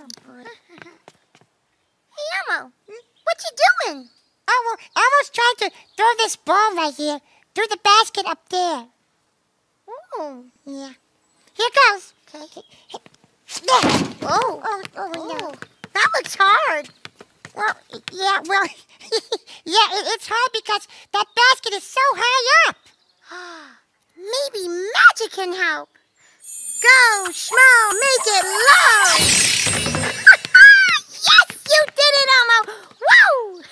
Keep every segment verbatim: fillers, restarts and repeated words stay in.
Oh, boy. Hey, Elmo, what you doing? Oh, well, Elmo's trying to throw this ball right here through the basket up there. Oh. Yeah. Here goes. Okay. There. Oh. Oh, oh, Oh. no. That looks hard. Well, yeah, well, yeah, it, it's hard because that basket is so high up. Maybe magic can help. Go, Schmo, make it low. Yes, you did it, Elmo. Woo!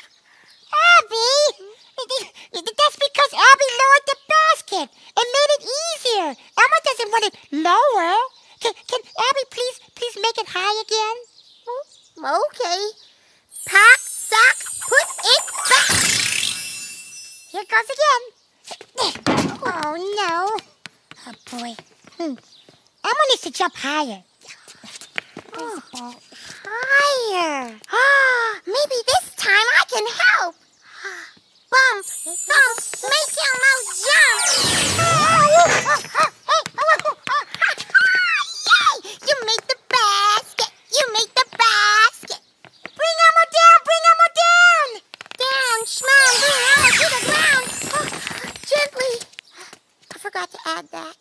Abby, that's because Abby lowered the basket and made it easier. Elmo doesn't want it lower. Can, can Abby please, please make it high again? Okay. Pack, sack, put it back. Here goes again. Oh, no. Oh, boy. Hmm. Elmo needs to jump higher. Where's the ball? Higher. Ah, maybe this time I can help. Bump, thump, make Elmo jump. Yay! You made the basket. You made the basket. Bring Elmo down. Bring Elmo down. Down, Schmo, bring Elmo to the ground. Oh, gently. I forgot to add that.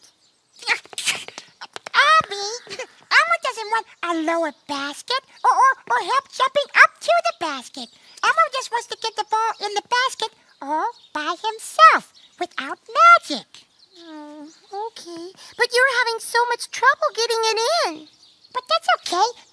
Abby, Elmo doesn't want a lower basket or, or, or help jumping up to the basket. Elmo just wants to get the ball in the basket all by himself without magic. Oh, okay. But you're having so much trouble getting it in. But that's okay.